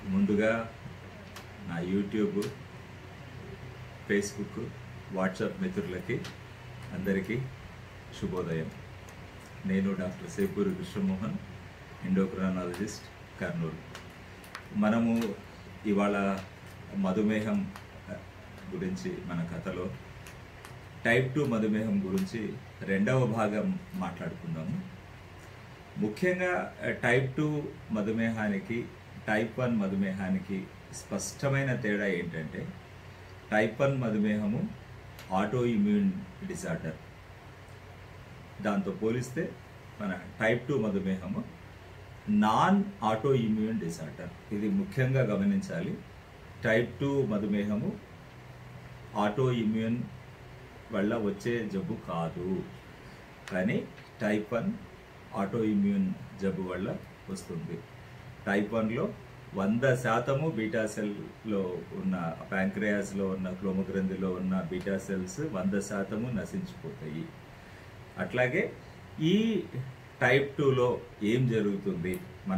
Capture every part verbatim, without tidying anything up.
ముందుగా నా YouTube, Facebook, WhatsApp మిత్రులకి అందరికీ శుభోదయం. నేను డాక్టర్ సెపూరి కృష్ణమోహన్, ఎండోక్రైనాలజిస్ట్, కర్నూలు. మనము ఇవాళ మధుమేహం గురించి మన కథలో టైప్ టూ మధుమేహం గురించి రెండవ భాగం మాట్లాడుకుందాము. ముఖ్యంగా టైప్ టూ మధుమేహానికి టైప్ వన్ మధుమేహానికి స్పష్టమైన తేడా ఏంటంటే, టైప్ వన్ మధుమేహము ఆటో ఇమ్యూన్ డిసార్డర్, దాంతో పోలిస్తే మన టైప్ టూ మధుమేహము నాన్ ఆటో ఇమ్యూన్ డిసార్డర్. ఇది ముఖ్యంగా గమనించాలి. టైప్ టూ మధుమేహము ఆటో ఇమ్యూన్ వల్ల వచ్చే జబ్బు కాదు, కానీ టైప్ వన్ ఆటో ఇమ్యూన్ జబ్బు వల్ల వస్తుంది. టైప్ వన్లో వంద శాతము బీటా సెల్లో ఉన్న ప్యాంక్రియాస్లో ఉన్న క్లోమగ్రంథిలో ఉన్న బీటా సెల్స్ వంద శాతము నశించిపోతాయి. అట్లాగే ఈ టైప్ టూలో ఏం జరుగుతుంది, మన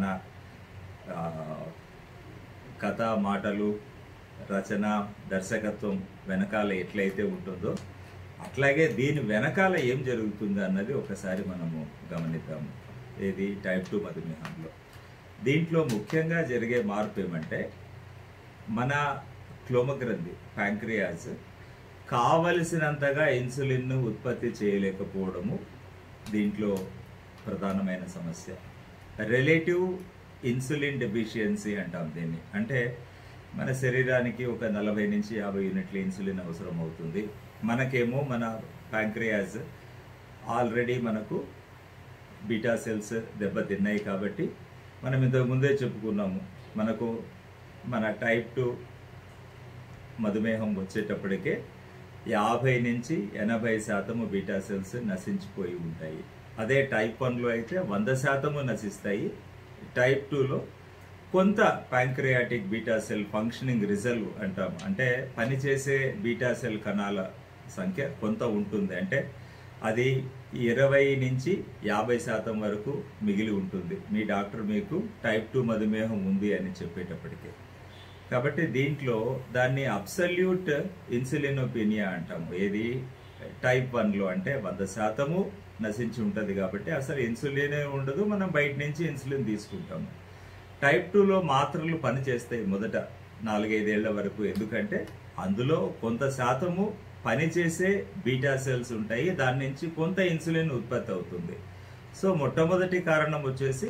కథ, మాటలు, రచన, దర్శకత్వం వెనకాల ఎట్లయితే ఉంటుందో అట్లాగే దీని వెనకాల ఏం జరుగుతుంది అన్నది ఒకసారి మనము గమనిద్దాము. ఇది టైప్ టూ మధుమేహంలో. దీంట్లో ముఖ్యంగా జరిగే మార్పు ఏమంటే, మన క్లోమగ్రంథి ప్యాంక్రియాస్ కావలసినంతగా ఇన్సులిన్ ఉత్పత్తి చేయలేకపోవడము దీంట్లో ప్రధానమైన సమస్య. రిలేటివ్ ఇన్సులిన్ డెఫిషియన్సీ అంటాం దీన్ని. అంటే మన శరీరానికి ఒక నలభై నుంచి యాభై యూనిట్ల ఇన్సులిన్ అవసరం అవుతుంది. మనకేమో మన ప్యాంక్రియాస్ ఆల్రెడీ మనకు బీటా సెల్స్ దెబ్బతిన్నాయి కాబట్టి మనం ఇంతకు ముందే చెప్పుకున్నాము, మనకు మన టైప్ టూ మధుమేహం వచ్చేటప్పటికే యాభై నుంచి ఎనభై శాతము బీటా సెల్స్ నశించిపోయి ఉంటాయి. అదే టైప్ వన్లో అయితే వంద శాతము నశిస్తాయి. టైప్ టూలో కొంత pancreatic beta cell functioning reserve అంటాం, అంటే పనిచేసే బీటా సెల్ కణాల సంఖ్య కొంత ఉంటుంది. అంటే అది ఇరవై నుంచి యాభై శాతం వరకు మిగిలి ఉంటుంది మీ డాక్టర్ మీకు టైప్ టూ మధుమేహం ఉంది అని చెప్పేటప్పటికే. కాబట్టి దీంట్లో దాన్ని అబ్సల్యూట్ ఇన్సులినోపీనియా అంటాము. ఏది టైప్ వన్లో అంటే వంద శాతము నశించి ఉంటుంది కాబట్టి అసలు ఇన్సులినే ఉండదు, మనం బయట నుంచి ఇన్సులిన్ తీసుకుంటాము. టైప్ టూలో మాత్రలు పనిచేస్తాయి మొదట నాలుగైదేళ్ల వరకు, ఎందుకంటే అందులో కొంత శాతము పనిచేసే బీటా సెల్స్ ఉంటాయి, దాని నుంచి కొంత ఇన్సులిన్ ఉత్పత్తి అవుతుంది. సో మొట్టమొదటి కారణం వచ్చేసి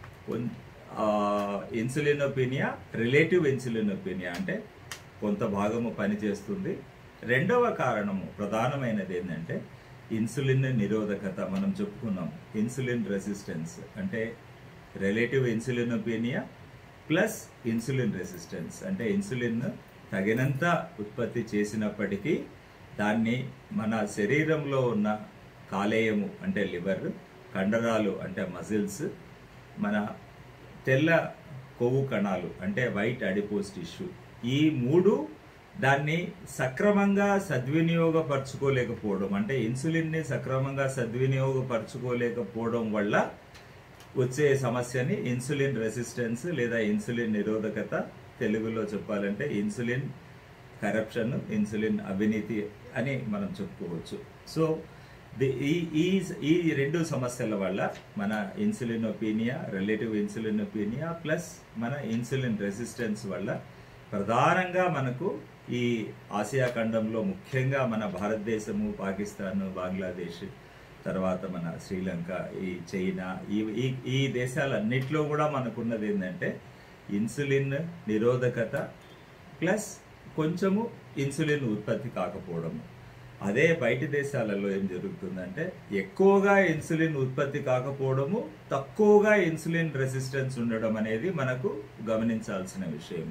ఇన్సులినోపీనియా, రిలేటివ్ ఇన్సులినోపీనియా, అంటే కొంత భాగము పనిచేస్తుంది. రెండవ కారణము ప్రధానమైనది ఏంటంటే ఇన్సులిన్ నిరోధకత. మనం చెప్పుకున్నాం ఇన్సులిన్ రెసిస్టెన్స్, అంటే relative insulinopenia plus insulin resistance, అంటే ఇన్సులిన్ తగినంత ఉత్పత్తి చేసినప్పటికీ దాన్ని మన శరీరంలో ఉన్న కాలేయము అంటే లివర్, కండరాలు అంటే మజిల్స్, మన తెల్ల కొవ్వు కణాలు అంటే వైట్ అడిపోస్ టిష్యూ, ఈ మూడు దాన్ని సక్రమంగా సద్వినియోగపరచుకోలేకపోవడం, అంటే ఇన్సులిన్ని సక్రమంగా సద్వినియోగపరచుకోలేకపోవడం వల్ల వచ్చే సమస్యని ఇన్సులిన్ రెసిస్టెన్స్ లేదా ఇన్సులిన్ నిరోధకత, తెలుగులో చెప్పాలంటే ఇన్సులిన్ కరప్షన్, ఇన్సులిన్ అవినీతి అని మనం చెప్పుకోవచ్చు. సో ఈ ఈ రెండు సమస్యల వల్ల మన ఇన్సులినోపీనియా, రిలేటివ్ ఇన్సులినోపీనియా ప్లస్ మన ఇన్సులిన్ రెసిస్టెన్స్ వల్ల ప్రధానంగా మనకు ఈ ఆసియా ఖండంలో ముఖ్యంగా మన భారతదేశము, పాకిస్తాన్, బంగ్లాదేశ్, తర్వాత మన శ్రీలంక, ఈ చైనా, ఈ ఈ దేశాలన్నిట్లో కూడా మనకున్నది ఏంటంటే ఇన్సులిన్ నిరోధకత ప్లస్ కొంచెము ఇన్సులిన్ ఉత్పత్తి కాకపోవడము. అదే బయటి దేశాలలో ఏం జరుగుతుందంటే ఎక్కువగా ఇన్సులిన్ ఉత్పత్తి కాకపోవడము, తక్కువగా ఇన్సులిన్ రెసిస్టెన్స్ ఉండడం అనేది మనకు గమనించాల్సిన విషయం.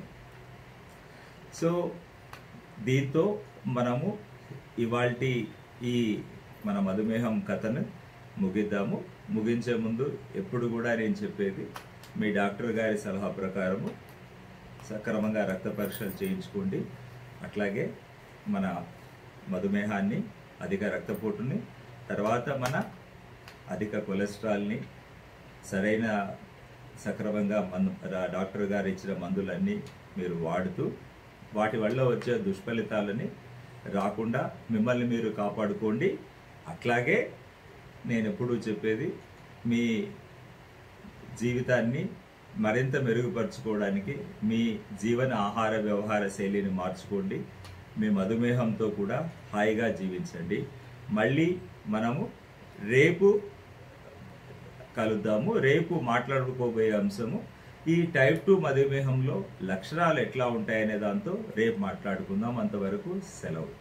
సో దీంతో మనము ఇవాల్టి ఈ మన మధుమేహం కథను ముగిద్దాము. ముగించే ముందు ఎప్పుడు కూడా నేను చెప్పేది, మీ డాక్టర్ గారి సలహా ప్రకారము సక్రమంగా రక్త పరీక్షలు చేయించుకోండి. అట్లాగే మన మధుమేహాన్ని, అధిక రక్తపోటుని, తర్వాత మన అధిక కొలెస్ట్రాల్ని, సరైన సక్రమంగా మందు డాక్టర్ గారు ఇచ్చిన మందులన్నీ మీరు వాడుతూ వాటి వల్ల వచ్చే దుష్ఫలితాలని రాకుండా మిమ్మల్ని మీరు కాపాడుకోండి. అట్లాగే నేను ఎప్పుడూ చెప్పేది, మీ జీవితాన్ని మరింత మెరుగుపరుచుకోవడానికి మీ జీవన ఆహార వ్యవహార శైలిని మార్చుకోండి. మీ మధుమేహంతో కూడా హాయిగా జీవించండి. మళ్ళీ మనము రేపు కలుద్దాము. రేపు మాట్లాడుకోబోయే అంశము ఈ టైప్ టూ మధుమేహంలో లక్షణాలు ఎట్లా ఉంటాయనే దాంతో రేపు మాట్లాడుకుందాం. అంతవరకు సెలవు.